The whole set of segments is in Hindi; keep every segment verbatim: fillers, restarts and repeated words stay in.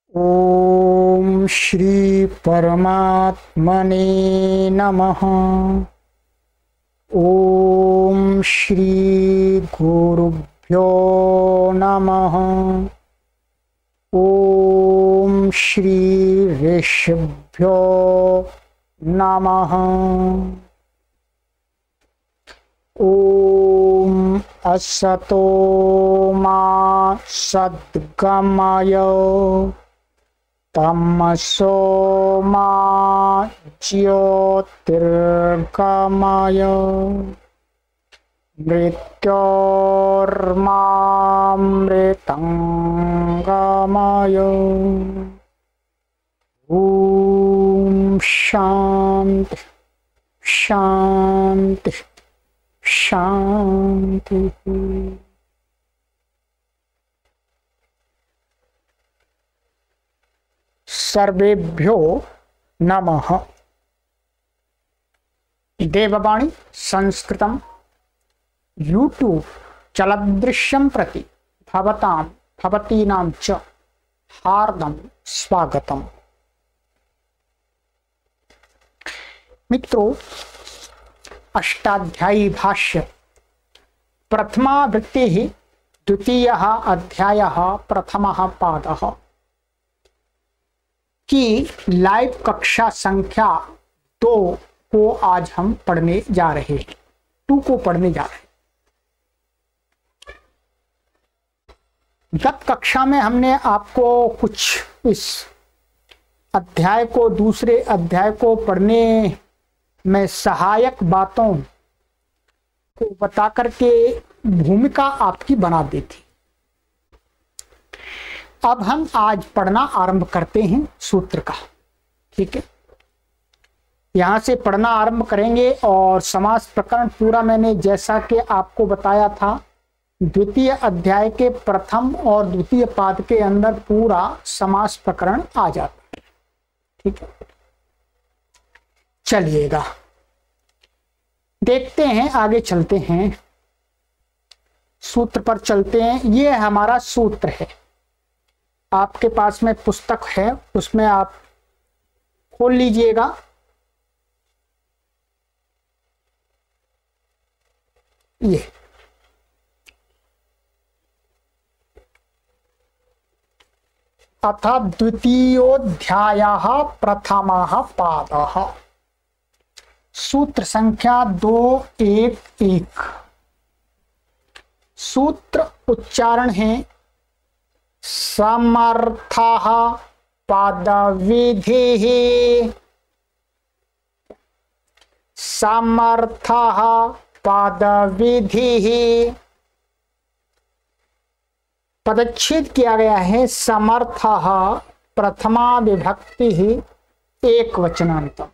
ओम श्री परमात्मने नमः। ओम श्री गुरुभ्यो नमः। ओम श्री ऋषिभ्यो नमः। ओम असतो मा सद्गमय तमसो मा ज्योतिर्गमय मृत्योर्मामृतंगमय। ओम शांति शांति शांति। सर्वेभ्यो नमः। देववाणी संस्कृतम यूट्यूब चलदृश्यं प्रति भवतां भवतीनां च हार्दं स्वागतम्। मित्रों, अष्टाध्यायी भाष्य प्रथमा वृत्ति द्वितीयः अध्यायः प्रथमः पादः की लाइव कक्षा संख्या दो को आज हम पढ़ने जा रहे हैं। टू को पढ़ने जा रहे हैं। गत कक्षा में हमने आपको कुछ इस अध्याय को दूसरे अध्याय को पढ़ने में सहायक बातों को बता करके भूमिका आपकी बना दी थी। अब हम आज पढ़ना आरंभ करते हैं सूत्र का। ठीक है, यहां से पढ़ना आरंभ करेंगे और समास प्रकरण पूरा मैंने जैसा कि आपको बताया था द्वितीय अध्याय के प्रथम और द्वितीय पाद के अंदर पूरा समास प्रकरण आ जाता है। ठीक है, चलिएगा देखते हैं, आगे चलते हैं, सूत्र पर चलते हैं। ये हमारा सूत्र है, आपके पास में पुस्तक है, उसमें आप खोल लीजिएगा। ये अथ द्वितीयोऽध्यायः प्रथमः पादः। सूत्र संख्या दो एक एक। सूत्र उच्चारण है समर्थः पदविधिः। समर्थः पदविधिः पदच्छेद किया गया है। समर्थः प्रथमा विभक्ति एक वचनांतम।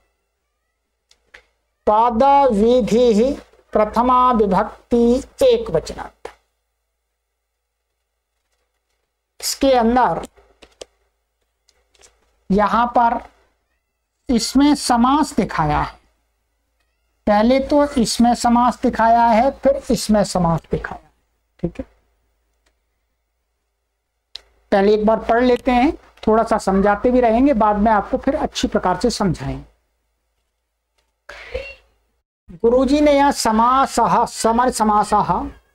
पदविधिः प्रथमा विभक्ति एक वचनांत। इसके अंदर यहां पर इसमें समास दिखाया है। पहले तो इसमें समास दिखाया है, फिर इसमें समास दिखाया है। ठीक है, पहले एक बार पढ़ लेते हैं, थोड़ा सा समझाते भी रहेंगे, बाद में आपको फिर अच्छी प्रकार से समझाएंगे। गुरुजी ने यह समासः समर समासः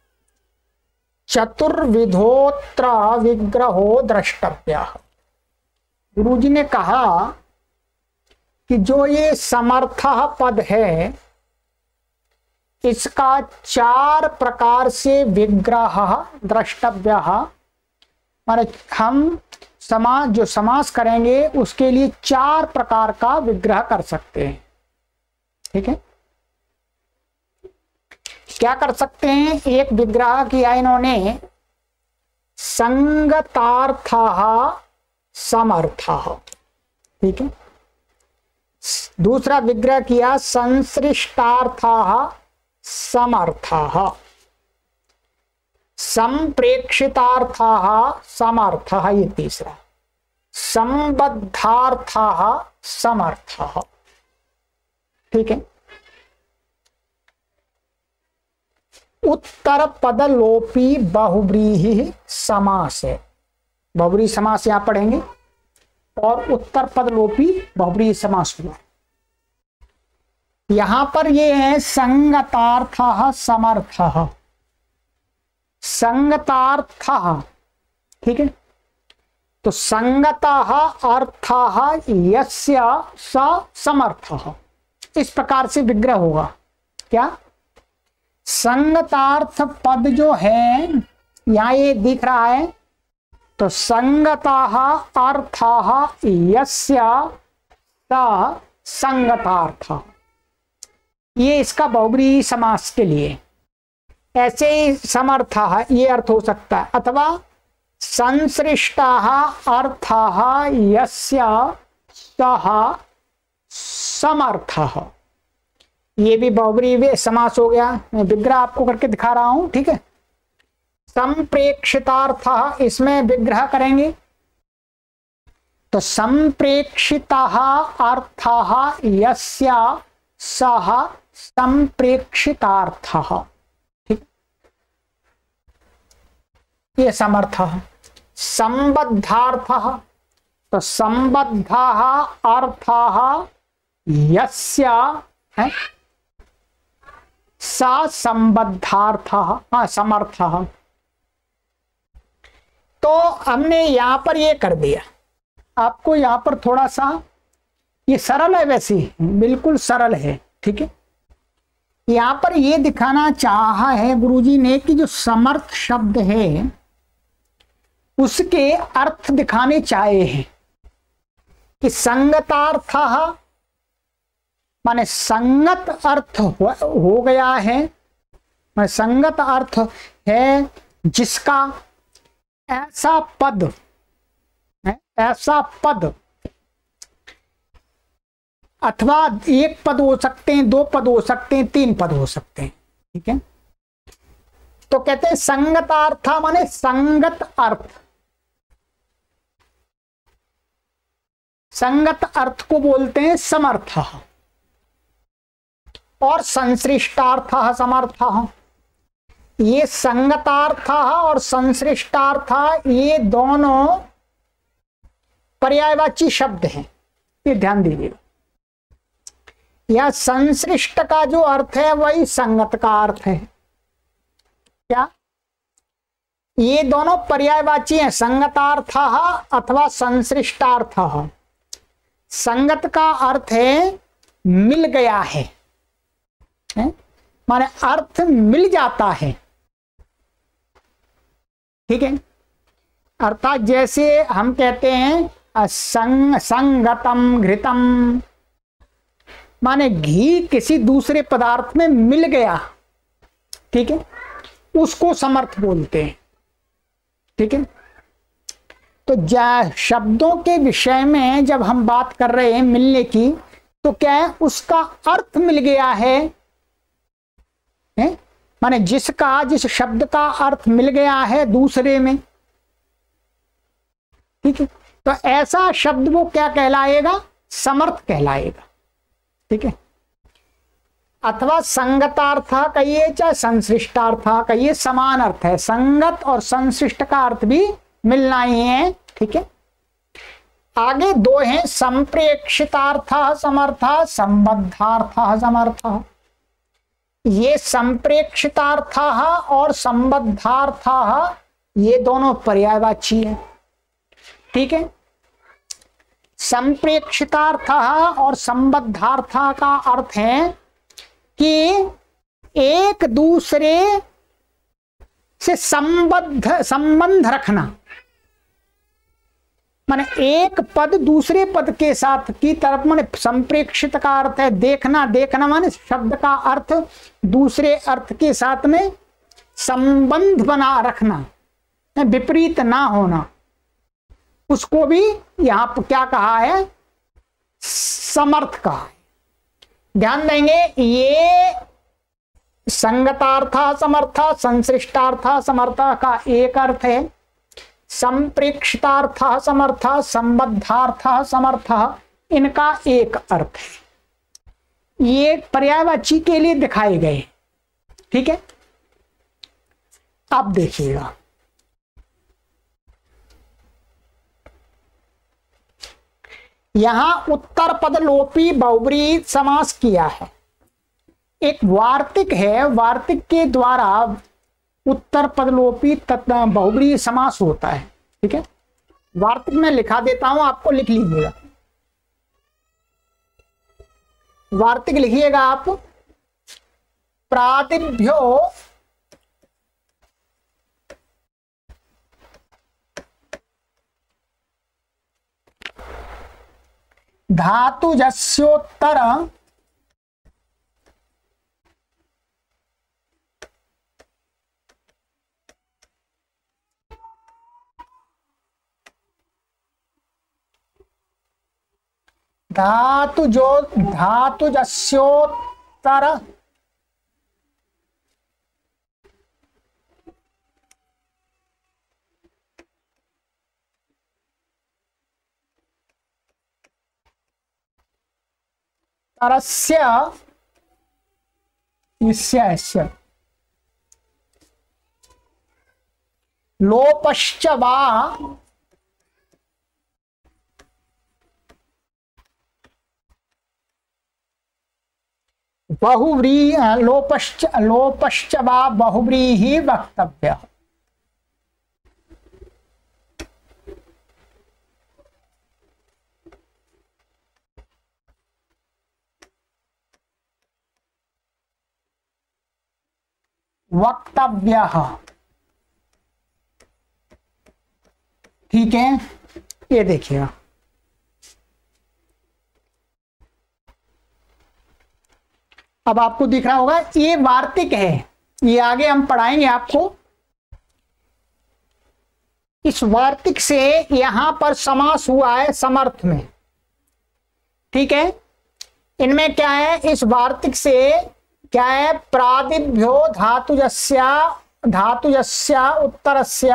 चतुर्विधोत्र विग्रहो द्रष्टव्यः। गुरुजी ने कहा कि जो ये समर्थः पद है इसका चार प्रकार से विग्रह द्रष्टव्यः, माने हम समास जो समास करेंगे उसके लिए चार प्रकार का विग्रह कर सकते हैं। ठीक है, क्या कर सकते हैं? एक विग्रह किया इन्होंने संगतार्थः समर्थः। ठीक है, दूसरा विग्रह किया संसृष्टार्थः समर्थः। संप्रेक्षितार्थः समर्थः, ये तीसरा। संबद्धार्थः समर्थः। ठीक है, उत्तर पदलोपी बहुव्रीहि समास है। बहुव्रीहि समास यहां पढ़ेंगे। और उत्तर पद लोपी बहुब्रीहि समास हुआ। यहां पर ये है संगतार्थः समर्थः, संगतार्थः, ठीक है। तो संगतः अर्थः यस्य स समर्थः, इस प्रकार से विग्रह होगा। क्या संगतार्थ पद जो है यहां ये दिख रहा है, तो संगतः अर्थः यस्य स संगतार्थः, ये इसका बहुब्रीहि समास के लिए। ऐसे ही समर्थः ये अर्थ हो सकता है, अथवा संसृष्टः अर्थः यस्य सः समर्थः, ये भी बहुब्रीहि समास हो गया। मैं विग्रह आपको करके दिखा रहा हूं, ठीक है। संप्रेक्षितार्थः, इसमें विग्रह करेंगे तो संप्रेक्षितः अर्थः यस्य सः संप्रेक्षितार्थः, ठीक। ये समर्थः। संबद्धार्थः, तो संबद्धः अर्थः यस्य है स संबद्धार्थः, हाँ समर्थः। तो हमने यहां पर ये कर दिया। आपको यहां पर थोड़ा सा ये सरल है, वैसे बिल्कुल सरल है, ठीक है। यहां पर ये दिखाना चाहा है गुरुजी ने कि जो समर्थ शब्द है उसके अर्थ दिखाने चाहे हैं कि संगतार्थः माने संगत अर्थ हो, हो गया है, माने संगत अर्थ है जिसका ऐसा पद है, ऐसा पद अथवा एक पद हो सकते हैं, दो पद हो सकते हैं, तीन पद हो सकते हैं, ठीक है। तो कहते हैं संगतार्थ माने संगत अर्थ, संगत अर्थ को बोलते हैं समर्थ, और संश्लिष्टार्थ समर्थ। ये संगतार्थ और संश्लिष्टार्थ ये दोनों पर्यायवाची शब्द हैं, ये ध्यान दीजिएगा। यह संश्लिष्ट का जो अर्थ है वही संगत का अर्थ है। क्या ये दोनों पर्यायवाची हैं, संगतार्थ अथवा संश्लिष्टार्थ। संगत का अर्थ है मिल गया है, है? माने अर्थ मिल जाता है, ठीक है। अर्थात जैसे हम कहते हैं संग संगतम घृतम, माने घी किसी दूसरे पदार्थ में मिल गया, ठीक है, उसको समर्थ बोलते हैं, ठीक है। तो जा शब्दों के विषय में जब हम बात कर रहे हैं मिलने की, तो क्या है उसका अर्थ मिल गया है, है? माने जिसका जिस शब्द का अर्थ मिल गया है दूसरे में, ठीक है। तो ऐसा शब्द वो क्या कहलाएगा, समर्थ कहलाएगा, ठीक है। अथवा संगतार्थ कहिए चाहे संश्लिष्टार्थ कहिए, समान अर्थ है। संगत और संश्लिष्ट का अर्थ भी मिलना ही है, ठीक है। आगे दो हैं संप्रेक्षितार्थ समर्थ, संबद्धार्थ समर्थ। ये संप्रेक्षितार्थ और संबद्धार्थ ये दोनों पर्यायवाची है, ठीक है। संप्रेक्षितार्थ और संबद्धार्थ का अर्थ है कि एक दूसरे से संबद्ध संबंध रखना, माने एक पद दूसरे पद के साथ की तरफ, माने संप्रेक्षित का अर्थ है देखना, देखना माने शब्द का अर्थ दूसरे अर्थ के साथ में संबंध बना रखना, विपरीत ना होना, उसको भी यहां पर क्या कहा है, समर्थ कहा है। ध्यान देंगे ये संगतार्थ समर्थ, संश्लिष्टार्थ समर्थ का एक अर्थ है, संप्रेक्षितार्थ समर्थ, संबद्धार्थ समर्थ इनका एक अर्थ है। ये पर्यायवाची के लिए दिखाए गए, ठीक है। अब देखिएगा यहां उत्तर पद लोपी बहुब्रीहि समास किया है। एक वार्तिक है, वार्तिक के द्वारा उत्तर पदलोपी तथा बहुब्रीहि समास होता है। ठीक है, वार्तिक में लिखा देता हूं, आपको लिख लीजिएगा। वार्तिक लिखिएगा आप, प्रातिभ्यो धातुजस्योत्तर धातुजो धातुजस्योत्तर तरस्य इस्य लोपश्च वा बहुव्रीहि लोपश्च लोपश्च वा बहुव्रीहि वक्तव्य। वक्तव्य, ठीक है। ये देखिएगा, अब आपको दिख रहा होगा ये वार्तिक है, ये आगे हम पढ़ाएंगे आपको। इस वार्तिक से यहां पर समास हुआ है समर्थ में। ठीक है, इनमें क्या है, इस वार्तिक से क्या है, प्रादिभ्यो धातुजस्य धातुजस्य उत्तरस्य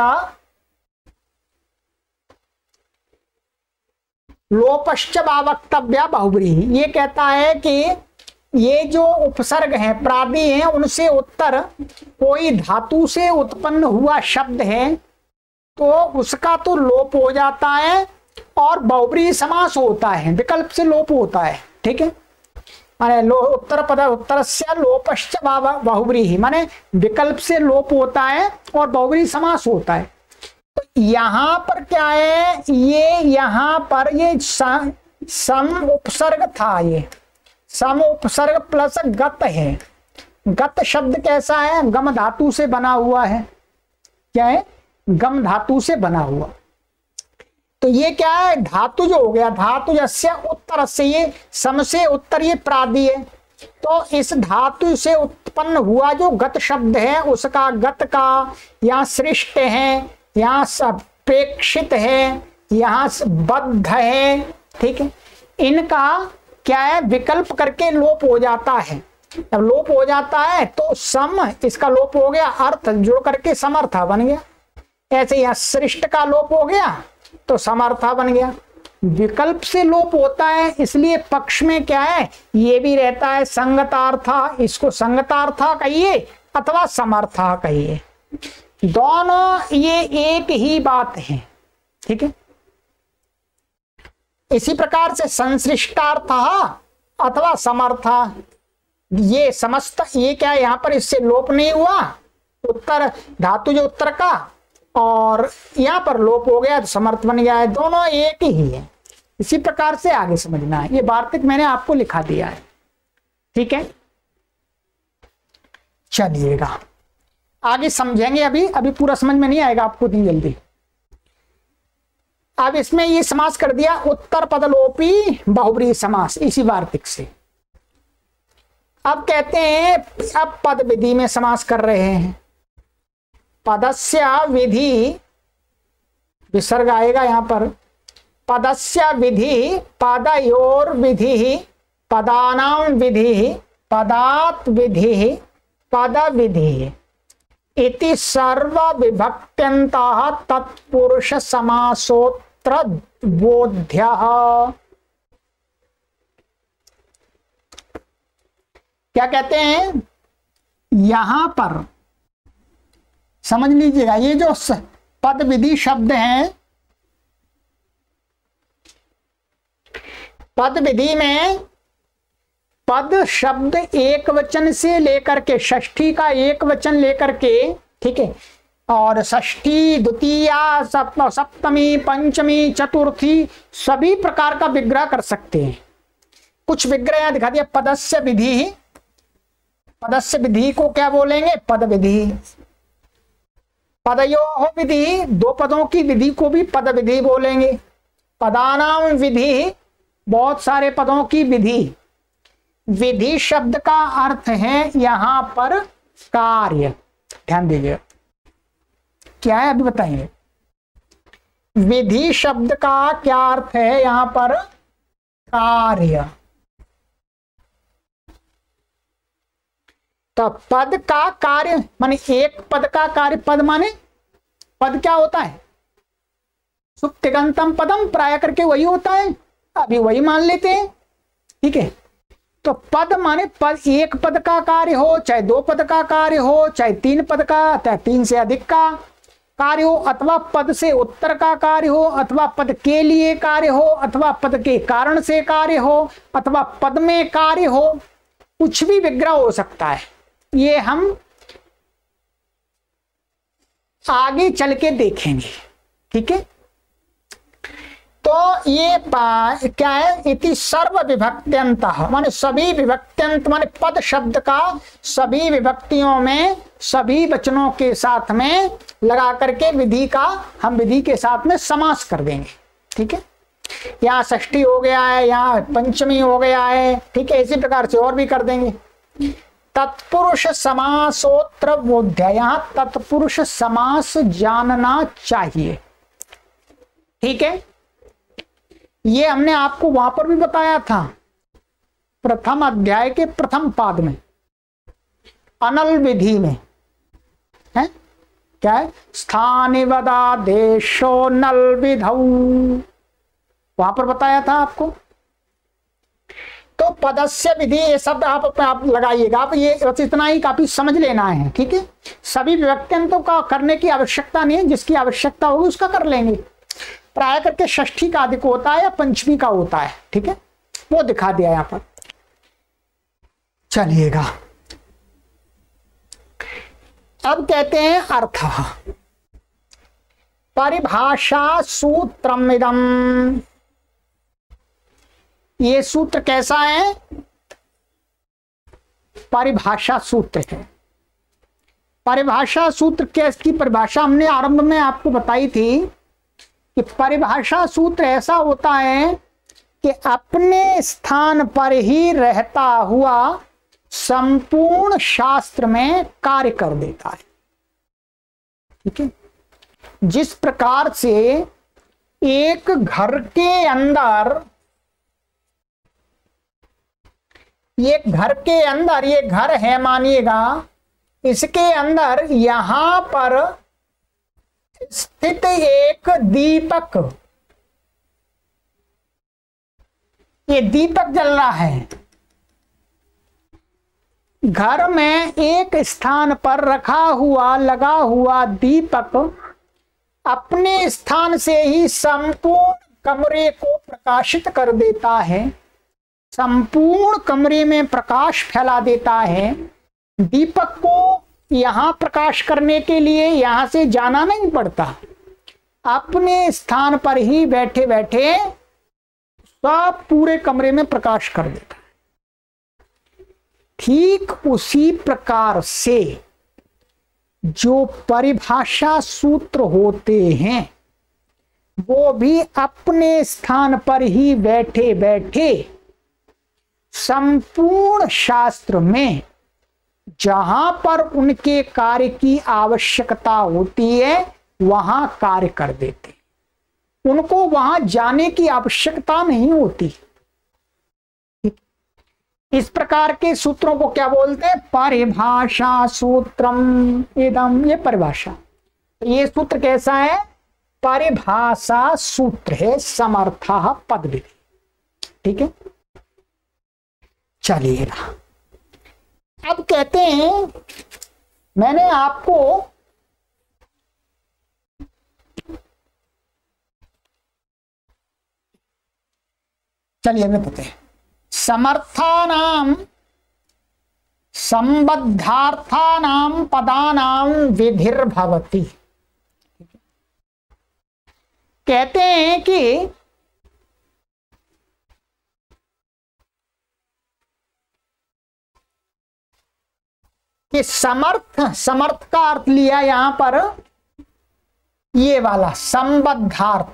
लोपश्च वा वक्तव्य बहुब्रीहि। ये कहता है कि ये जो उपसर्ग है, प्रादि हैं, उनसे उत्तर कोई धातु से उत्पन्न हुआ शब्द है तो उसका तो लोप हो जाता है और बहुब्रीहि समास होता है, विकल्प से लोप होता है। ठीक है, माने लो उत्तर पद उत्तरस्य लोपश्च वा बहुब्रीहि, माने विकल्प से लोप होता है और बहुब्रीहि समास होता है। तो यहां पर क्या है, ये यहां पर ये सम उपसर्ग था, ये सम उपसर्ग प्लस गत है। गत शब्द कैसा है, गम धातु से बना हुआ है। क्या है, गम धातु से बना हुआ। तो ये क्या है, धातु जो हो गया, धातु जस्य उत्तर से, ये सम से उत्तर, ये प्रादि है। तो इस धातु से उत्पन्न हुआ जो गत शब्द है, उसका गत का यहाँ सृष्ट है, यहाँ अपेक्षित है, यहाँ बद्ध है। ठीक है, इनका क्या है, विकल्प करके लोप हो जाता है। जब लोप हो जाता है तो सम, इसका लोप हो गया, अर्थ जोड़ करके समर्था बन गया। ऐसे यहाँ सृष्ट का लोप हो गया तो समर्था बन गया। विकल्प से लोप होता है, इसलिए पक्ष में क्या है, ये भी रहता है संगतार्था। इसको संगतार्था कहिए अथवा समर्था कहिए, दोनों ये एक ही बात है। ठीक है, इसी प्रकार से संसृष्टार्थ अथवा समर्था, ये समस्त, ये क्या है, यहां पर इससे लोप नहीं हुआ, उत्तर धातु जो उत्तर का, और यहां पर लोप हो गया तो समर्थ बन गया है। दोनों एक ही है, इसी प्रकार से आगे समझना है। ये वार्तिक मैंने आपको लिखा दिया है। ठीक है, चलिएगा आगे समझेंगे। अभी अभी पूरा समझ में नहीं आएगा आपको इतनी जल्दी। अब इसमें ये समास कर दिया उत्तर पदलोपी बहुब्रीहि समास, इसी वार्तिक से। अब कहते हैं, अब पद विधि में समास कर रहे हैं। पदस्य विधि, विसर्ग आएगा यहां पर, पदस्य विधि, पदयोर विधि, पदानां विधि, पदात् विधि, पद विधि इति सर्व विभक्त्यन्तः तत्पुरुष समासोत्र बोध्यः। क्या कहते हैं, यहां पर समझ लीजिएगा, ये जो पद विधि शब्द हैं, पद विधि में पद शब्द एक वचन से लेकर के षष्ठी का एक वचन लेकर के, ठीक है, और षष्ठी, द्वितीया, सप्त, सप्तमी, पंचमी, चतुर्थी सभी प्रकार का विग्रह कर सकते हैं। कुछ विग्रह यहां दिखा दिया। पदस्य विधि, पदस्य विधि को क्या बोलेंगे? पद विधि। पदयोः विधि, दो पदों की विधि को भी पद विधि बोलेंगे। पदानाम विधि, बहुत सारे पदों की विधि। विधि शब्द का अर्थ है यहां पर कार्य। ध्यान दीजिए क्या है, अभी बताएंगे। विधि शब्द का क्या अर्थ है यहां पर? कार्य। तो पद का कार्य माने एक पद का कार्य। पद माने पद क्या होता है? सुप्तिगंतम पदम, प्राय करके वही होता है, अभी वही मान लेते हैं, ठीक है। तो पद माने पद, एक पद का कार्य हो, चाहे दो पद का कार्य हो, चाहे तीन पद का, चाहे तीन से अधिक का कार्य हो, अथवा पद से उत्तर का कार्य हो, अथवा पद के लिए कार्य हो, अथवा पद के कारण से कार्य हो, अथवा पद में कार्य हो, कुछ भी विग्रह हो सकता है। ये हम आगे चल के देखेंगे, ठीक है। तो ये क्या है? इति सर्व विभक्त्यंत, माने सभी विभक्त्यंत, माने पद शब्द का सभी विभक्तियों में, सभी वचनों के साथ में लगा करके विधि का हम विधि के साथ में समास कर देंगे, ठीक है। यहाँ षष्ठी हो गया है, यहाँ पंचमी हो गया है, ठीक है। इसी प्रकार से और भी कर देंगे। तत्पुरुष समासोत्र बोध्य, यहाँ तत्पुरुष समास जानना चाहिए, ठीक है। ये हमने आपको वहां पर भी बताया था, प्रथम अध्याय के प्रथम पाद में, अनल विधि में है क्या है? स्थानि वदा देशो नल विधौ, वहां पर बताया था आपको। तो पदस्य विधि ये शब्द आप अपने आप लगाइएगा, आप ये बस इतना ही काफी समझ लेना है, ठीक है। सभी विभक्त्यंतों का करने की आवश्यकता नहीं है, जिसकी आवश्यकता होगी उसका कर लेंगे। प्राय करके षष्ठी का अधिक होता है या पंचमी का होता है, ठीक है, वो दिखा दिया यहां पर। चलिएगा, अब कहते हैं अर्थ। परिभाषा सूत्रम इदम, ये सूत्र कैसा है? परिभाषा सूत्र है। परिभाषा सूत्र क्या? इसकी परिभाषा हमने आरंभ में आपको बताई थी कि परिभाषा सूत्र ऐसा होता है कि अपने स्थान पर ही रहता हुआ संपूर्ण शास्त्र में कार्य कर देता है, ठीक है। जिस प्रकार से एक घर के अंदर, ये घर के अंदर, ये घर है मानिएगा, इसके अंदर यहां पर स्थित एक दीपक, ये दीपक जल रहा है। घर में एक स्थान पर रखा हुआ लगा हुआ दीपक अपने स्थान से ही संपूर्ण कमरे को प्रकाशित कर देता है, संपूर्ण कमरे में प्रकाश फैला देता है। दीपक को यहां प्रकाश करने के लिए यहां से जाना नहीं पड़ता, अपने स्थान पर ही बैठे बैठे सब पूरे कमरे में प्रकाश कर देता है। ठीक उसी प्रकार से जो परिभाषा सूत्र होते हैं वो भी अपने स्थान पर ही बैठे बैठे संपूर्ण शास्त्र में जहां पर उनके कार्य की आवश्यकता होती है वहां कार्य कर देते, उनको वहां जाने की आवश्यकता नहीं होती। इस प्रकार के सूत्रों को क्या बोलते हैं? परिभाषा सूत्रम इदम, ये परिभाषा। ये सूत्र कैसा है? परिभाषा सूत्र है, समर्थः पद विधि, ठीक है। चलिएगा, अब कहते हैं मैंने आपको चलिए हमें पता है, समर्थानाम संबद्धार्थानाम पदानाम विधिर्भवति। कहते हैं कि कि समर्थ, समर्थ का अर्थ लिया यहां पर ये वाला संबद्धार्थ,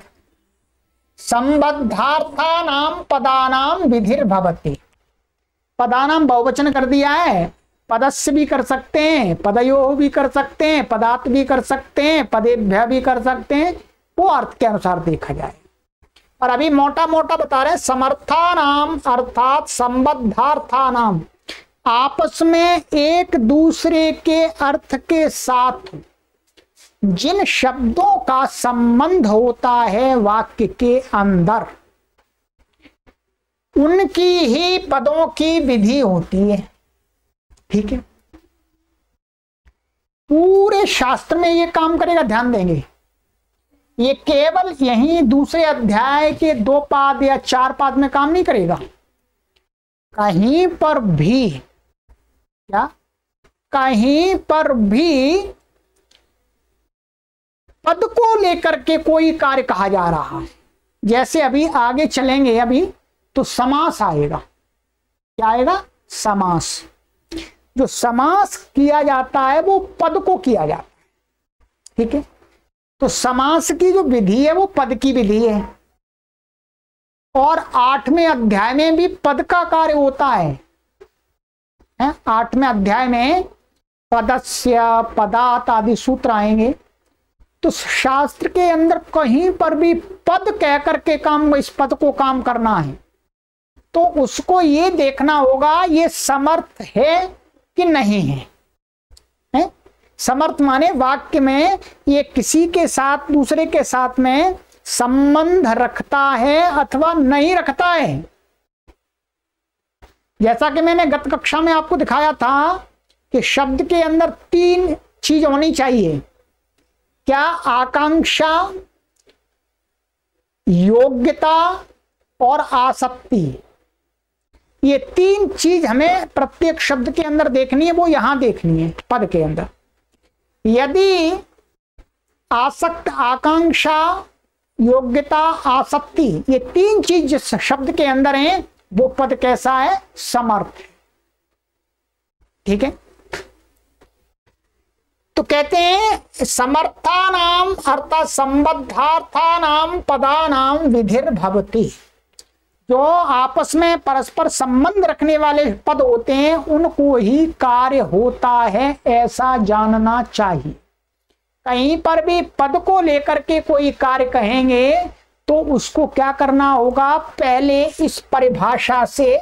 संबद्धार्थानाम पदानाम विधिर्भवति। पदानाम बहुवचन कर दिया है, पदस्य भी कर सकते हैं, पदयोः भी कर सकते हैं, पदात् भी कर सकते हैं, पदेभ्यः भी कर सकते हैं, वो अर्थ के अनुसार देखा जाए। और अभी मोटा मोटा बता रहे हैं, समर्थानाम अर्थात संबद्धार्थानाम, आपस में एक दूसरे के अर्थ के साथ जिन शब्दों का संबंध होता है वाक्य के अंदर, उनकी ही पदों की विधि होती है। ठीक है, पूरे शास्त्र में ये काम करेगा, ध्यान देंगे। ये केवल यही दूसरे अध्याय के दो पाद या चार पाद में काम नहीं करेगा, कहीं पर भी, क्या कहीं पर भी पद को लेकर के कोई कार्य कहा जा रहा है। जैसे अभी आगे चलेंगे, अभी तो समास आएगा। क्या आएगा? समास। जो समास किया जाता है वो पद को किया जाता है। ठीक है, तो समास की जो विधि है वो पद की विधि है, और आठवें अध्याय में भी पद का कार्य होता है। है? आठवें अध्याय में पदस्य, पदात आदि सूत्र आएंगे। तो शास्त्र के अंदर कहीं पर भी पद कह करके काम, इस पद को काम करना है तो उसको ये देखना होगा ये समर्थ है कि नहीं है। है? समर्थ माने वाक्य में ये किसी के साथ, दूसरे के साथ में संबंध रखता है अथवा नहीं रखता है। जैसा कि मैंने गत कक्षा में आपको दिखाया था कि शब्द के अंदर तीन चीज होनी चाहिए। क्या? आकांक्षा, योग्यता और आसक्ति। ये तीन चीज हमें प्रत्येक शब्द के अंदर देखनी है, वो यहां देखनी है पद के अंदर। यदि आसक्त, आकांक्षा, योग्यता, आसक्ति, ये तीन चीज जिस शब्द के अंदर हैं वो पद कैसा है? समर्थ है। ठीक है, तो कहते हैं समर्थानाम अर्थात संबद्धार्थानाम पदानाम विधिर्भवति। जो आपस में परस्पर संबंध रखने वाले पद होते हैं उनको ही कार्य होता है, ऐसा जानना चाहिए। कहीं पर भी पद को लेकर के कोई कार्य कहेंगे तो उसको क्या करना होगा? पहले इस परिभाषा से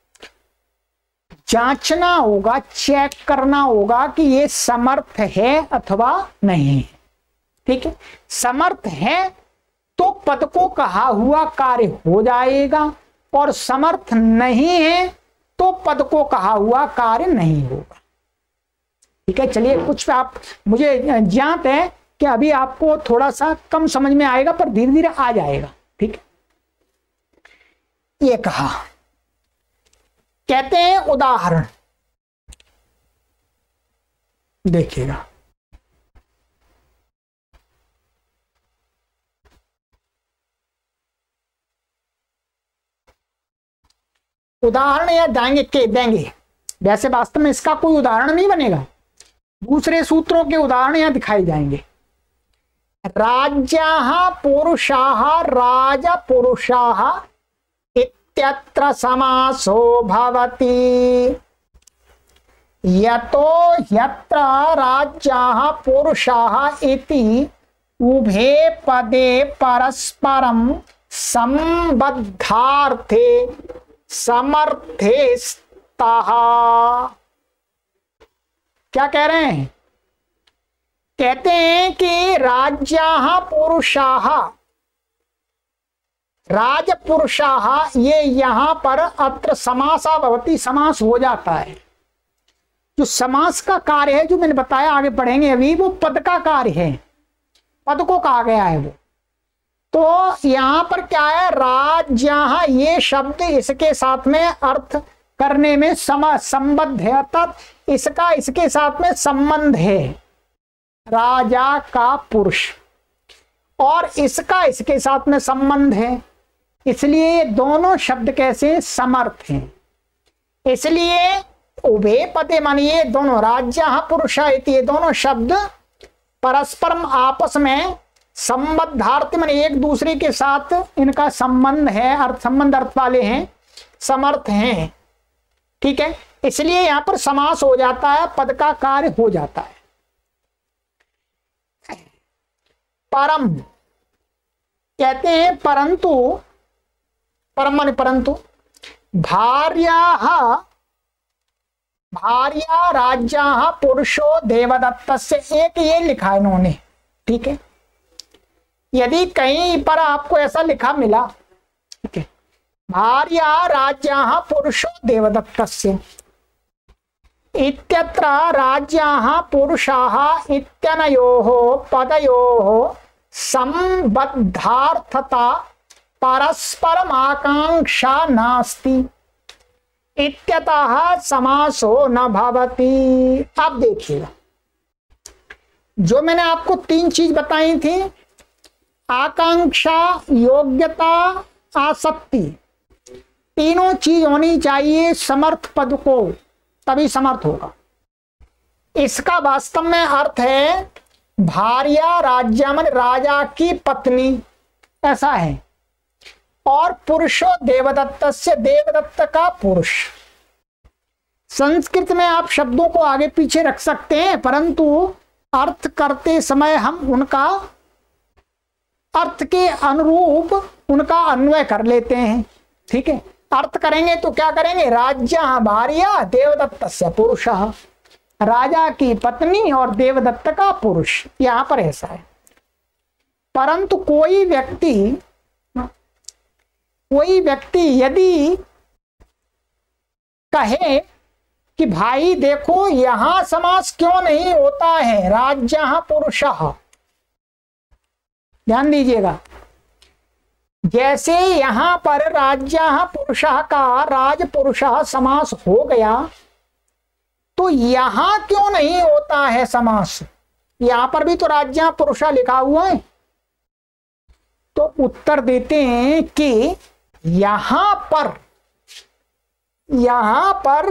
जांचना होगा, चेक करना होगा कि ये समर्थ है अथवा नहीं है। ठीक है, समर्थ है तो पद को कहा हुआ कार्य हो जाएगा, और समर्थ नहीं है तो पद को कहा हुआ कार्य नहीं होगा। ठीक है, चलिए कुछ आप, मुझे ज्ञात है कि अभी आपको थोड़ा सा कम समझ में आएगा पर धीरे धीरे आ जाएगा। ठीक है, ये कहा। कहते हैं उदाहरण देखिएगा। उदाहरण या देंगे के देंगे, वैसे वास्तव में इसका कोई उदाहरण नहीं बनेगा, दूसरे सूत्रों के उदाहरण यहां दिखाए जाएंगे। राज्याः पुरुषाः राजपुरुषाः इत्यत्र समासो भवति। यतो ह्यत्र राज्याः पुरुषाः इति उभे पदे परस्परं संबद्धार्थे समर्थे स्तः। क्या कह रहे हैं? कहते हैं कि राज्याः पुरुषाः, राजपुरुषाः, ये यहां पर अत्र समासा भवति, समास हो जाता है। जो समास का कार्य है, जो मैंने बताया, आगे पढ़ेंगे अभी, वो पद का कार्य है, पद को कहा गया है वो। तो यहां पर क्या है, राज्य, ये शब्द इसके साथ में अर्थ करने में सम संबद्ध है, अर्थात इसका इसके साथ में संबंध है, राजा का पुरुष, और इसका इसके साथ में संबंध है, इसलिए ये दोनों शब्द कैसे समर्थ हैं। इसलिए उभय पदे मानिए दोनों, राज्य पुरुष, ये दोनों शब्द परस्परम आपस में संबद्धार्थ माने एक दूसरे के साथ इनका संबंध है, अर्थ संबंध अर्थ वाले हैं, समर्थ हैं। ठीक है, इसलिए यहां पर समास हो जाता है, पद का कार्य हो जाता है। परम कहते हैं, परंतु, परम माने परंतु, भार्या भार्या राज्या पुरुषो देवदत्त से, एक ये लिखा है इन्होंने। ठीक है, यदि कहीं पर आपको ऐसा लिखा मिला, ठीक है, भार्या राज्या पुरुषो देवदत्त से इत्यत्र राज्या पुरुषाः इत्यनयोः पदयोः संबद्धार्थता परस्परम आकांक्षा नास्ति इत्यतः समासो न भवति। अब देखिएगा, जो मैंने आपको तीन चीज बताई थी, आकांक्षा, योग्यता, आसक्ति, तीनों चीज होनी चाहिए समर्थ पद को, तभी समर्थ होगा। इसका वास्तव में अर्थ है भार्या राज्य मन राजा की पत्नी, ऐसा है, और पुरुषो देवदत्त से, देवदत्त का पुरुष। संस्कृत में आप शब्दों को आगे पीछे रख सकते हैं, परंतु अर्थ करते समय हम उनका अर्थ के अनुरूप उनका अन्वय कर लेते हैं। ठीक है, अर्थ करेंगे तो क्या करेंगे, राज्य भार्या देवदत्त से पुरुष, राजा की पत्नी और देवदत्त का पुरुष, यहां पर ऐसा है। परंतु कोई व्यक्ति कोई व्यक्ति यदि कहे कि भाई देखो यहां समास क्यों नहीं होता है, राज्य पुरुषः, ध्यान दीजिएगा, जैसे यहां पर राज्य पुरुषः का राज पुरुषः समास हो गया, तो यहां क्यों नहीं होता है समास, यहां पर भी तो राज्य पुरुषः लिखा हुआ है। तो उत्तर देते हैं कि यहां पर यहां पर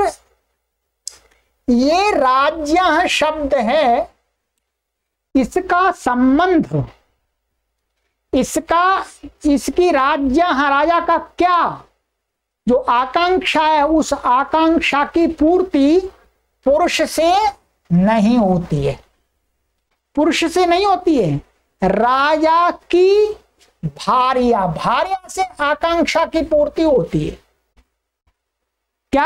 ये राज्य शब्द है, इसका संबंध, इसका इसकी राज्य, राजा का क्या जो आकांक्षा है, उस आकांक्षा की पूर्ति पुरुष से नहीं होती है, पुरुष से नहीं होती है, राजा की भार्या, भार्या से आकांक्षा की पूर्ति होती है। क्या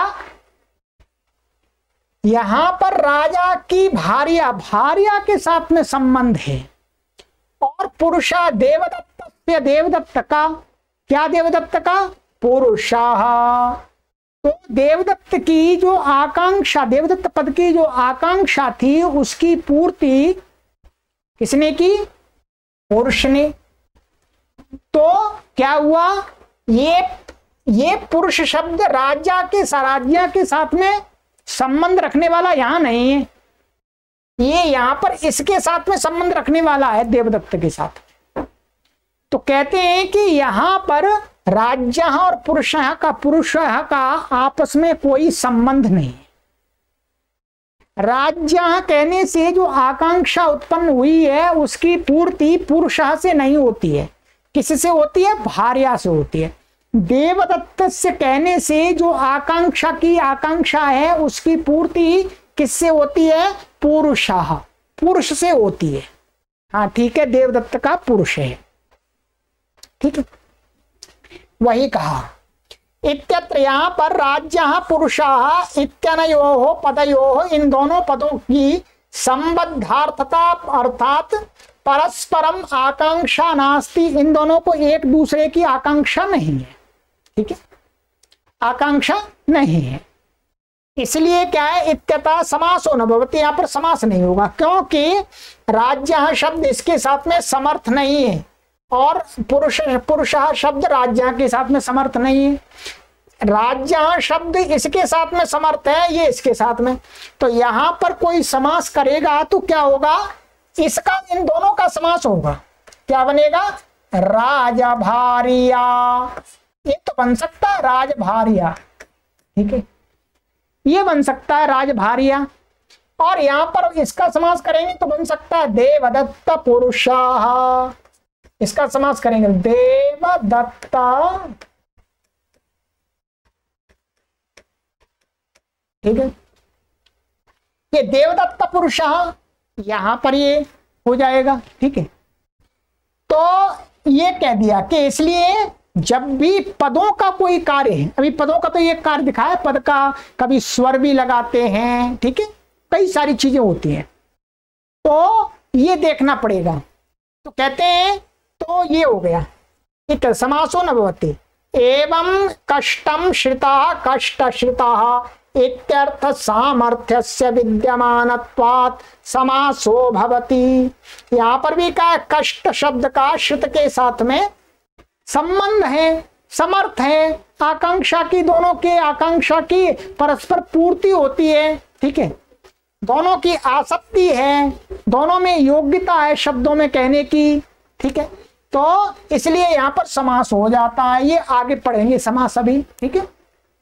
यहां पर राजा की भार्या, भार्या के साथ में संबंध है, और पुरुषा देवदत्त से, देवदत्त का क्या, देवदत्त का पुरुषा, तो देवदत्त की जो आकांक्षा, देवदत्त पद की जो आकांक्षा थी, उसकी पूर्ति किसने की, पुरुष ने। तो क्या हुआ, ये ये पुरुष शब्द राजा के राज्य के साथ में संबंध रखने वाला यहां नहीं है, ये यहां पर इसके साथ में संबंध रखने वाला है, देवदत्त के साथ। तो कहते हैं कि यहां पर राज्य और पुरुष का पुरुष का आपस में कोई संबंध नहीं है। राज्य कहने से जो आकांक्षा उत्पन्न हुई है, उसकी पूर्ति पुरुष से नहीं होती है, किससे होती है, भार्या से होती है। देवदत्त से कहने से जो आकांक्षा की आकांक्षा है, उसकी पूर्ति किससे होती है, पुरुषः, पुरुष से होती है। हाँ ठीक है, देवदत्त का पुरुष है। ठीक है, वही कहा इत्यत्र, यहां पर राज्य पुरुषः इत्यनयोः पदयोः, इन दोनों पदों की संबद्धार्थता अर्थात परस्परम आकांक्षा नास्ति, इन दोनों को एक दूसरे की आकांक्षा नहीं है। ठीक है, आकांक्षा नहीं है, इसलिए क्या है, इत्यतः समासो न भवति, यहां पर समास नहीं होगा, क्योंकि राज्य शब्द इसके साथ में समर्थ नहीं है। और पुरुष पुरुष शब्द राज्य के साथ में समर्थ नहीं है, राज्य शब्द इसके साथ में समर्थ है, ये इसके साथ में। तो यहां पर कोई समास करेगा तो क्या होगा, इसका इन दोनों का समास होगा। क्या बनेगा, राजभारिया, ये तो बन सकता है राजभारिया, ठीक है, ये बन सकता है राजभारिया। और यहां पर इसका समास करेंगे तो बन सकता है देवदत्त पुरुषाः, इसका समास करेंगे देवदत्त, ठीक है, ये देवदत्त पुरुषाः यहां पर ये हो जाएगा, ठीक है। तो ये कह दिया कि इसलिए जब भी पदों का कोई कार्य है, अभी पदों का तो ये कार्य दिखाया, पद का कभी स्वर भी लगाते हैं, ठीक है, कई सारी चीजें होती हैं, तो ये देखना पड़ेगा। तो कहते हैं तो ये हो गया, ठीक है, समासो न भवति एवं कष्टम श्रिता कष्ट श्रिता इत्यर्थ सामर्थ्यस्य विद्यमानत्वात् समासो भवति। यहां पर भी क्या है, कष्ट शब्द का श्रुत के साथ में संबंध है, समर्थ है, आकांक्षा की, दोनों के आकांक्षा की परस्पर पूर्ति होती है, ठीक है, दोनों की आसक्ति है, दोनों में योग्यता है शब्दों में कहने की, ठीक है। तो इसलिए यहां पर समास हो जाता है, ये आगे पढ़ेंगे समास अभी, ठीक है।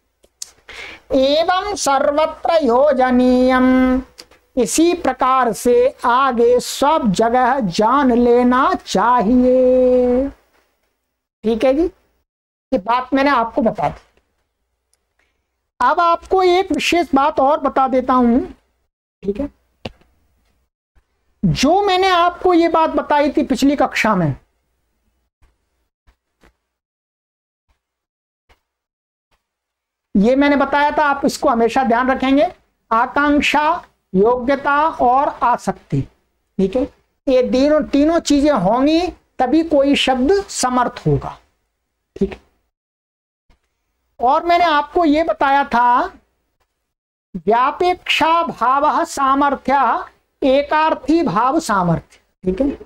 एवं सर्वत्र योजनीयम, इसी प्रकार से आगे सब जगह जान लेना चाहिए, ठीक है जी, ये बात मैंने आपको बता दी। अब आपको एक विशेष बात और बता देता हूं, ठीक है, जो मैंने आपको ये बात बताई थी पिछली कक्षा में, ये मैंने बताया था, आप इसको हमेशा ध्यान रखेंगे, आकांक्षा, योग्यता और आसक्ति, ठीक है, ये तीनों तीनों चीजें होंगी तभी कोई शब्द समर्थ होगा, ठीक है। और मैंने आपको ये बताया था व्यापेक्षा भाव सामर्थ्य एकार्थी भाव सामर्थ्य, ठीक है।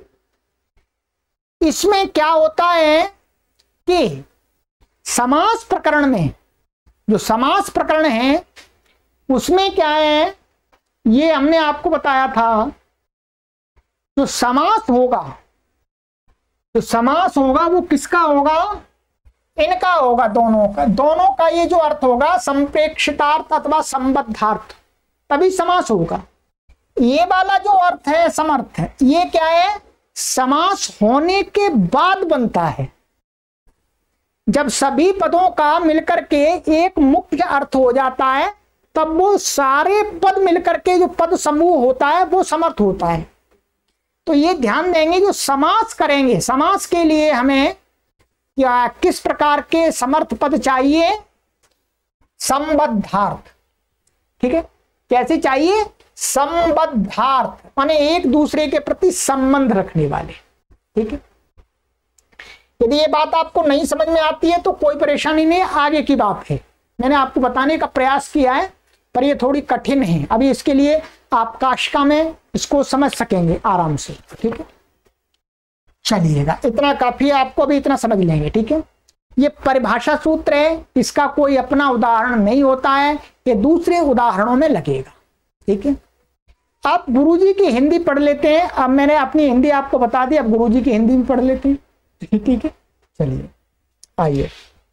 इसमें क्या होता है कि समास प्रकरण में, जो समास प्रकरण है उसमें क्या है, ये हमने आपको बताया था, जो समास होगा, जो समास होगा वो किसका होगा, इनका होगा, दोनों का, दोनों का ये जो अर्थ होगा संप्रेक्षितार्थ अथवा संबद्धार्थ, तभी समास होगा। ये वाला जो अर्थ है समर्थ है, ये क्या है, समास होने के बाद बनता है, जब सभी पदों का मिलकर के एक मुख्य अर्थ हो जाता है, तब वो सारे पद मिलकर के जो पद समूह होता है वो समर्थ होता है। तो ये ध्यान देंगे, जो समास करेंगे, समास के लिए हमें क्या किस प्रकार के समर्थ पद चाहिए, संबद्धार्थ, ठीक है, कैसे चाहिए, संबद्धार्थ, माने एक दूसरे के प्रति संबंध रखने वाले, ठीक है। यदि ये बात आपको नहीं समझ में आती है तो कोई परेशानी नहीं, आगे की बात है, मैंने आपको बताने का प्रयास किया है, पर ये थोड़ी कठिन है, अभी इसके लिए आप काशिका में इसको समझ सकेंगे आराम से, ठीक है। चलिएगा, इतना काफी है, आपको भी इतना समझ लेंगे, ठीक है। ये परिभाषा सूत्र है, इसका कोई अपना उदाहरण नहीं होता है, ये दूसरे उदाहरणों में लगेगा, ठीक है। आप गुरुजी की हिंदी पढ़ लेते हैं, अब मैंने अपनी हिंदी आपको बता दी, अब गुरुजी की हिंदी भी पढ़ लेते हैं, ठीक है। चलिए आइए,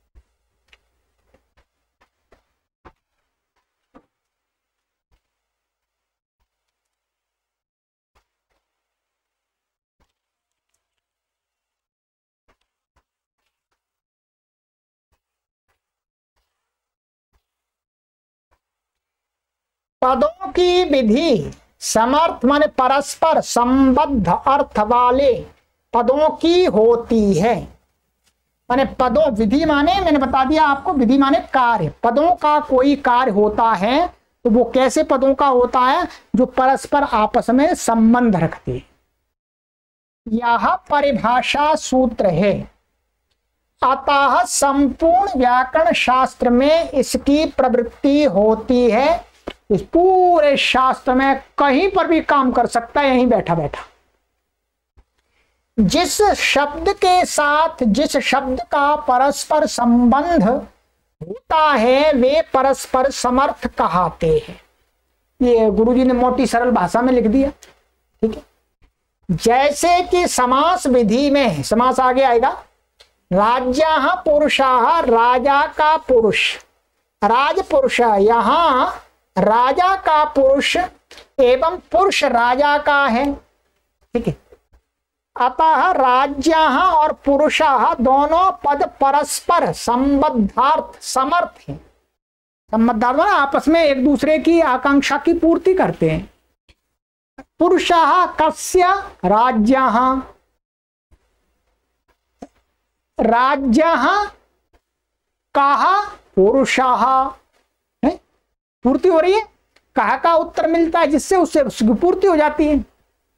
पदों की विधि समर्थ माने परस्पर संबद्ध अर्थ वाले पदों की होती है, माने पदों, विधि माने मैंने बता दिया आपको, विधि माने कार्य, पदों का कोई कार्य होता है तो वो कैसे पदों का होता है, जो परस्पर आपस में संबंध रखते हैं। यह परिभाषा सूत्र है, अतः संपूर्ण व्याकरण शास्त्र में इसकी प्रवृत्ति होती है। इस पूरे शास्त्र में कहीं पर भी काम कर सकता है, यहीं बैठा बैठा। जिस शब्द के साथ जिस शब्द का परस्पर संबंध होता है वे परस्पर समर्थ कहते हैं। ये गुरुजी ने मोटी सरल भाषा में लिख दिया। ठीक है, जैसे कि समास विधि में, समास आगे आएगा, राज्यः पुरुषः, राजा का पुरुष, राज पुरुष, यहां राजा का पुरुष एवं पुरुष राजा का है। ठीक है, अतः राज्यः और पुरुषः दोनों पद परस्पर संबद्धार्थ समर्थ हैं। संबद्धार्थ मतलब आपस में एक दूसरे की आकांक्षा की पूर्ति करते हैं। पुरुषः कस्य राज्यः, राज्यः कः पुरुषः, पूर्ति हो रही है, कहा का उत्तर मिलता है जिससे उससे उसकी पूर्ति हो जाती है।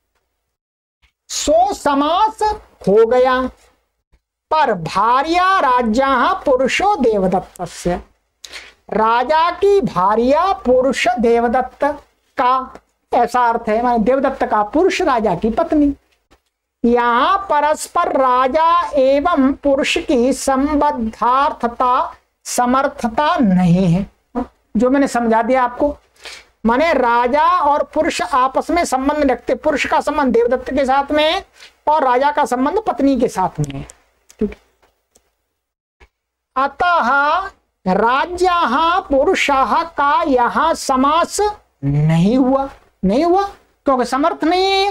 सो समास हो गया। पर भार्या राज्यः पुरुषो देवदत्तस्य, राजा की भार्या पुरुष देवदत्त का, ऐसा अर्थ है, माने देवदत्त का पुरुष राजा की पत्नी। यहां परस्पर राजा एवं पुरुष की संबद्धार्थता समर्थता नहीं है, जो मैंने समझा दिया आपको। माने राजा और पुरुष आपस में संबंध रखते, पुरुष का संबंध देवदत्त के साथ में है और राजा का संबंध पत्नी के साथ में है। ठीक है, अतः राज्यः पुरुषः का यहां समास नहीं हुआ, नहीं हुआ क्योंकि समर्थ नहीं है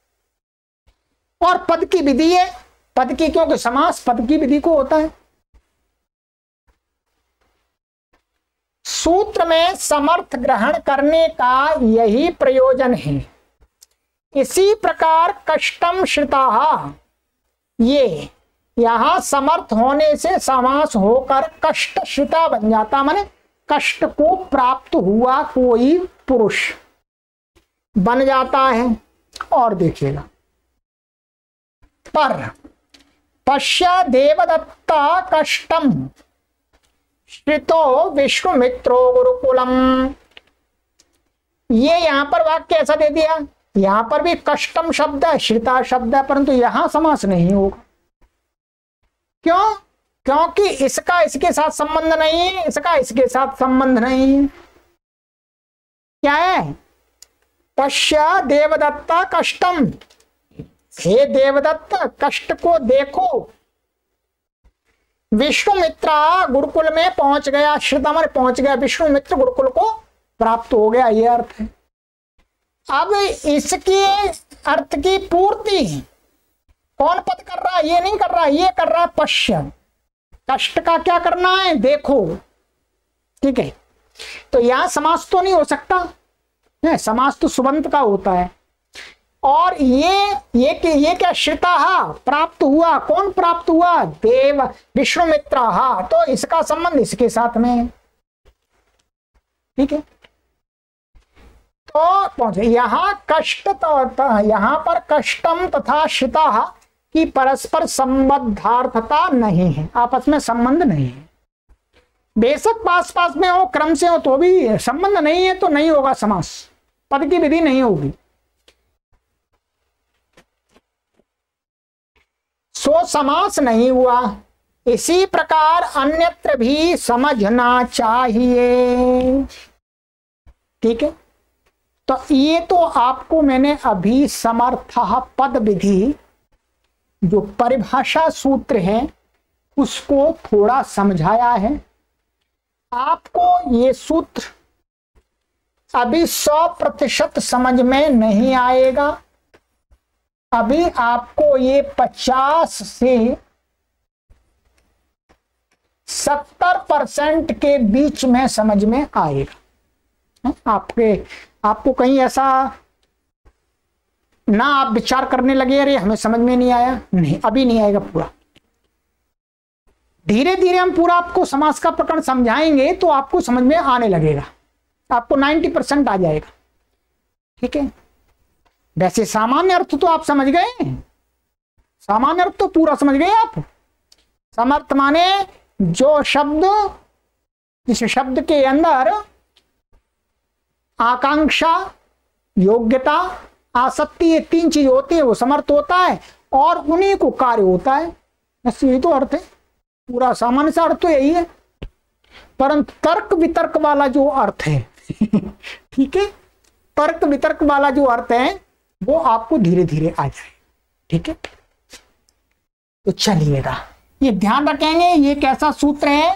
और पद की विधि है। पद की, क्योंकि समास पद की विधि को होता है। सूत्र में समर्थ ग्रहण करने का यही प्रयोजन है। इसी प्रकार कष्टम श्रिताः, ये यहां समर्थ होने से समास होकर कष्ट श्रिता बन जाता, माने कष्ट को प्राप्त हुआ कोई पुरुष बन जाता है। और देखिएगा, पर पश्य देवदत्ता कष्टम श्रितो विष्णुमित्रो गुरुकुलम, ये यहां पर वाक्य ऐसा दे दिया, यहां पर भी कष्टम शब्द है, श्रिता शब्द है, परंतु यहां समास नहीं होगा। क्यों? क्योंकि इसका इसके साथ संबंध नहीं है, इसका इसके साथ संबंध नहीं है। क्या है? पश्य देवदत्ता कष्टम, हे देवदत्त कष्ट को देखो। विष्णुमित्रा गुरुकुल में पहुंच गया, श्रीतमर पहुंच गया, विष्णुमित्र गुरुकुल को प्राप्त हो गया, ये अर्थ है। अब इसके अर्थ की पूर्ति कौन पद कर रहा है? ये नहीं कर रहा, ये कर रहा है पश्य। कष्ट का क्या करना है? देखो। ठीक है, तो यहां समास तो नहीं हो सकता है, समास तो सुबंत का होता है। और ये ये ये क्या? श्रिता प्राप्त हुआ, कौन प्राप्त हुआ? देव विष्णुमित्रा, तो इसका संबंध इसके साथ में है। ठीक है, तो पहुंचे यहां कष्ट, तो यहां पर कष्टम तथा श्रिता की परस्पर संबद्धार्थता नहीं है, आपस में संबंध नहीं है। बेशक पास पास में हो, क्रम से हो, तो भी संबंध नहीं है तो नहीं होगा समास, पद की विधि नहीं होगी। सो समास नहीं हुआ। इसी प्रकार अन्यत्र भी समझना चाहिए। ठीक है, तो ये तो आपको मैंने अभी समर्थः पद विधि जो परिभाषा सूत्र है उसको थोड़ा समझाया है। आपको ये सूत्र अभी सौ प्रतिशत समझ में नहीं आएगा, अभी आपको ये पचास से सत्तर परसेंट के बीच में समझ में आएगा। आपके आपको कहीं ऐसा ना आप विचार करने लगे अरे हमें समझ में नहीं आया, नहीं, अभी नहीं आएगा पूरा। धीरे धीरे हम पूरा आपको समास का प्रकरण समझाएंगे तो आपको समझ में आने लगेगा, आपको नब्बे परसेंट आ जाएगा। ठीक है, वैसे सामान्य अर्थ तो आप समझ गए, सामान्य अर्थ तो पूरा समझ गए आप। समर्थ माने जो शब्द, जिस शब्द के अंदर आकांक्षा, योग्यता, आसक्ति, ये तीन चीज होती है वो समर्थ होता है। और उन्हीं को कार्य होता है। बस यही तो अर्थ है, पूरा सामान्य सा अर्थ तो यही है। परंतु तर्क वितर्क वाला जो अर्थ है ठीक है, तर्क वितर्क वाला जो अर्थ है वो आपको धीरे धीरे आ जाए। ठीक है, तो चलिएगा, ये ध्यान रखेंगे, ये कैसा सूत्र है?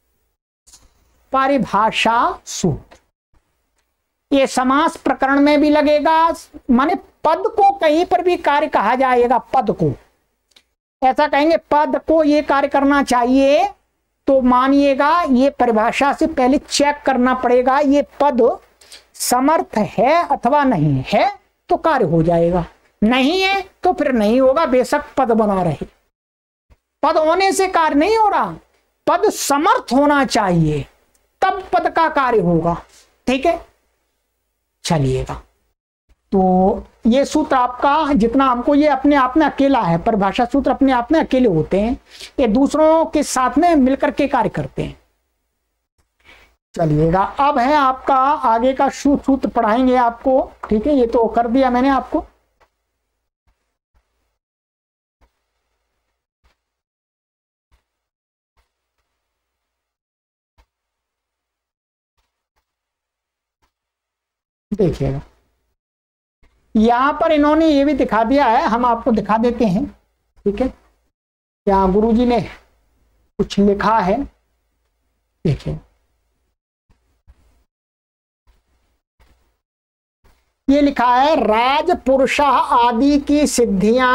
परिभाषा सूत्र। ये समास प्रकरण में भी लगेगा, माने पद को कहीं पर भी कार्य कहा जाएगा, पद को ऐसा कहेंगे पद को ये कार्य करना चाहिए, तो मानिएगा ये परिभाषा से पहले चेक करना पड़ेगा ये पद समर्थ है अथवा नहीं है, तो कार्य हो जाएगा। नहीं है तो फिर नहीं होगा, बेशक पद बना रहे। पद होने से कार्य नहीं हो रहा, पद समर्थ होना चाहिए, तब पद का कार्य होगा। ठीक है, चलिएगा, तो ये सूत्र आपका जितना हमको ये अपने आप में अकेला है, परिभाषा सूत्र अपने आप में अकेले होते हैं, ये दूसरों के साथ में मिलकर के कार्य करते हैं। चलिएगा, अब है आपका आगे का सूत्र पढ़ाएंगे आपको। ठीक है, ये तो कर दिया मैंने आपको। देखिएगा, यहां पर इन्होंने ये भी दिखा दिया है, हम आपको दिखा देते हैं। ठीक है, यहाँ गुरुजी ने कुछ लिखा है, देखिए ये लिखा है, राजपुरुष आदि की सिद्धियां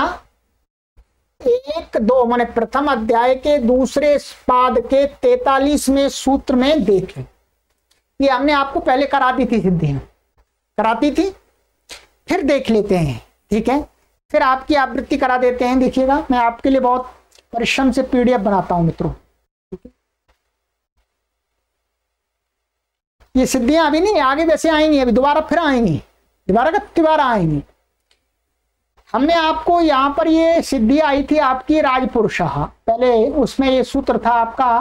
एक दो माने प्रथम अध्याय के दूसरे पाद के तैतालीसवें सूत्र में देखें। ये हमने आपको पहले करा दी थी, सिद्धियां कराती थी, फिर देख लेते हैं। ठीक है, फिर आपकी आवृत्ति करा देते हैं। देखिएगा, मैं आपके लिए बहुत परिश्रम से पीडीएफ बनाता हूं मित्रों। ये सिद्धियां अभी नहीं, आगे वैसे आएंगी, अभी दोबारा फिर आएंगी, दोबारा का दोबारा आएंगी। हमने आपको यहां पर ये सिद्धि आई थी आपकी राजपुरुष, पहले उसमें ये सूत्र था आपका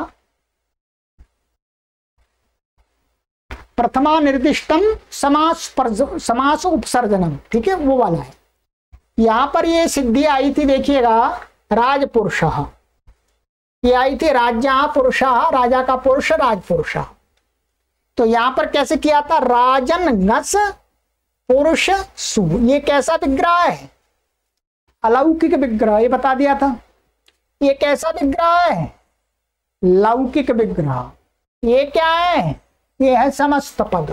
प्रथमा निर्दिष्टम समास समास उपसर्जनम। ठीक है, वो वाला है। यहां पर ये सिद्धि आई थी, देखिएगा, राजपुरुष, ये आई थी राज्य पुरुष, राजा का पुरुष राजपुरुष। तो यहां पर कैसे किया था? राजन गस पुरुष सु। ये कैसा विग्रह है? अलौकिक विग्रह, ये बता दिया था। ये कैसा विग्रह है? लौकिक विग्रह। ये क्या है? ये है समस्त पद।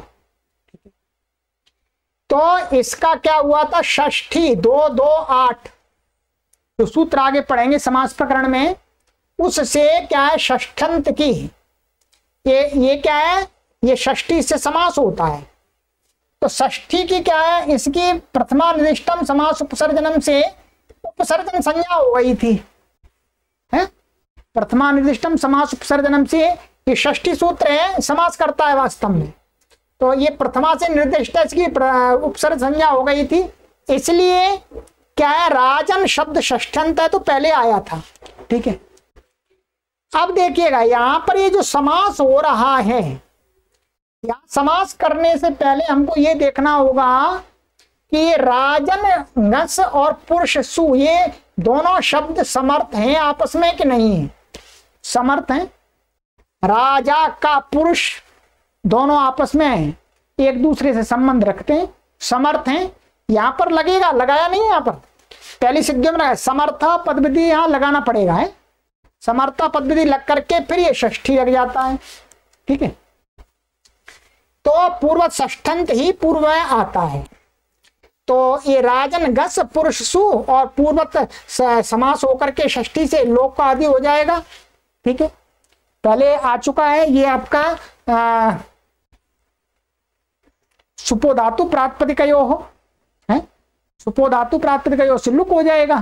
तो इसका क्या हुआ था? षष्ठी दो दो आठ, तो सूत्र आगे पढ़ेंगे समास प्रकरण में, उससे क्या है? षष्ठंत की। ये ये क्या है? ये षष्ठी से समास होता है। तो षष्ठी की क्या है? इसकी प्रथमा निर्दिष्टम समास उपसर्जनम से उपसर्जन संज्ञा हो गई थी, है? प्रथमा निर्दिष्टम समास उपसर्जनम से ये षष्ठी सूत्र है, समास करता है वास्तव में। तो ये प्रथमा से निर्दिष्ट इसकी उपसर्ग संज्ञा हो गई थी, इसलिए क्या है? राजन शब्द षष्ठंत है, तो पहले आया था। ठीक है, अब देखिएगा यहां पर ये जो समास हो रहा है, यहां समास करने से पहले हमको ये देखना होगा कि राजन नस और पुरुष सु, ये दोनों शब्द समर्थ हैं आपस में कि नहीं है? समर्थ हैं। राजा का पुरुष दोनों आपस में एक दूसरे से संबंध रखते हैं, समर्थ हैं। यहां पर लगेगा, लगाया नहीं, यहां पर पहली सिद्धियों में समर्था पदविधि यहां लगाना पड़ेगा, है? समर्था पदविधि लग करके फिर ये षष्ठी लग जाता है। ठीक है, तो पूर्व षष्ठंत ही पूर्व में आता है। तो ये राजन गस पुरुष सु और पूर्वत समास होकर के षष्ठी से लोक का आदि हो जाएगा। ठीक है, पहले आ चुका है ये आपका आ, सुपो धातु प्रातिपदिकयो हो, है? सुपो धातु प्रातिपदिकयो से लुक हो जाएगा।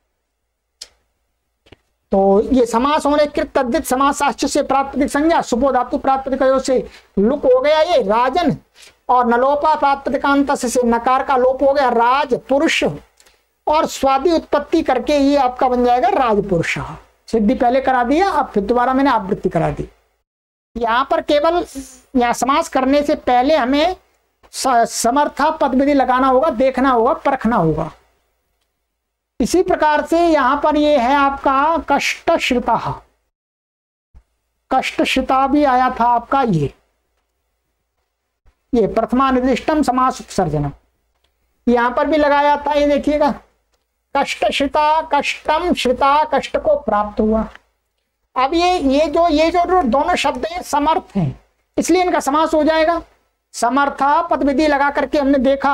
तो ये समास होने कृत तद्धित समास साक्ष्य से प्रातिपदिक संज्ञा सुपो धातु प्रातिपदिकयो से लुक हो गया ये राजन, और नलोपा प्रातिपदिकांत से नकार का लोप हो गया राज पुरुष, और स्वादि उत्पत्ति करके ये आपका बन जाएगा राजपुरुष। सिद्धि पहले करा दिया, अब फिर दोबारा मैंने आवृत्ति करा दी। यहां पर केवल यहाँ समास करने से पहले हमें समर्था पदविधि लगाना होगा, देखना होगा, परखना होगा। इसी प्रकार से यहां पर ये है आपका कष्टश्रिता, कष्टश्रिता भी आया था आपका, ये ये प्रथमा निर्दिष्टम समास उपसर्जनम यहां पर भी लगाया था। ये देखिएगा कष्टश्रिता, कष्टम श्रिता, कष्ट को प्राप्त हुआ। अब ये ये जो ये जो दोनों शब्द हैं समर्थ हैं, इसलिए इनका समास हो जाएगा। समर्था पद विधि लगा करके हमने देखा,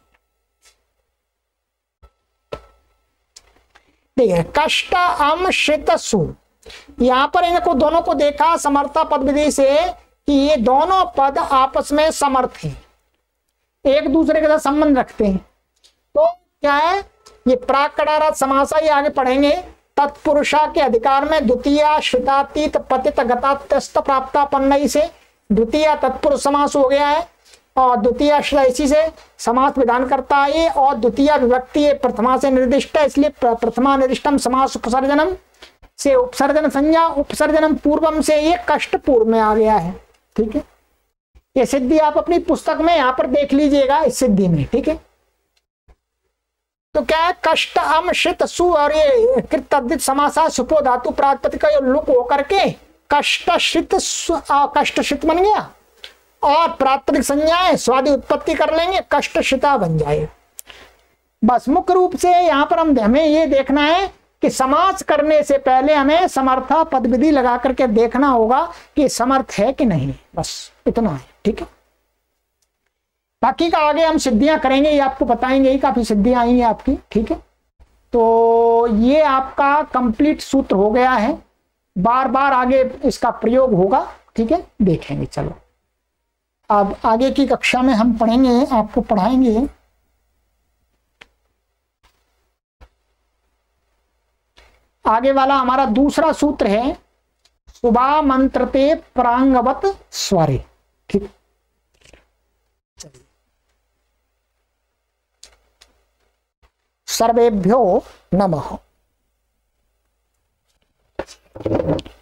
देखिए कष्ट अम श्रित सु, यहां पर इनको दोनों को देखा समर्था पद विधि से कि ये दोनों पद आपस में समर्थ हैं, एक दूसरे के साथ संबंध रखते हैं। तो क्या है ये प्राकटारा समासा, ये आगे पढ़ेंगे। तत्पुरुषा के अधिकार में द्वितीय श्रितातीत पतित गतात्यस्त प्राप्तापन्न से द्वितीय तत्पुरुष समास हो गया है, और द्वितीय इसी से समास विधान करता है, और द्वितीय विभक्ति प्रथमा से निर्दिष्ट है, इसलिए प्रथमा निर्दिष्टम समास उपसर्जनम से उपसर्जन संज्ञा, उपसर्जनम पूर्वम से ये कष्ट पूर्व में आ गया है। ठीक है, ये सिद्धि आप अपनी पुस्तक में यहां पर देख लीजिएगा इस सिद्धि में। ठीक है, तो क्या है कष्ट अम श्रित सु, और ये कृत समासा सुपो धातु प्रातिपदिक का लुक होकर के कष्ट श्रित कष्ट श्रित बन गया, और प्रातिपदिक संज्ञाएं स्वादि उत्पत्ति कर लेंगे, कष्ट श्रिता बन जाए। बस मुख्य रूप से यहां पर हम हमें ये देखना है कि समास करने से पहले हमें समर्था पद विधि लगा करके देखना होगा कि समर्थ है कि नहीं, बस इतना है। ठीक है, बाकी का आगे हम सिद्धियां करेंगे, ये आपको बताएंगे, ही काफी सिद्धियां आई हैं आपकी। ठीक है, तो ये आपका कंप्लीट सूत्र हो गया है, बार बार आगे इसका प्रयोग होगा। ठीक है, देखेंगे। चलो अब आगे की कक्षा में हम पढ़ेंगे, आपको पढ़ाएंगे आगे वाला हमारा दूसरा सूत्र है सुबा मंत्रते प्रांगवत स्वरे। ठीक, सर्वेभ्यो नमः।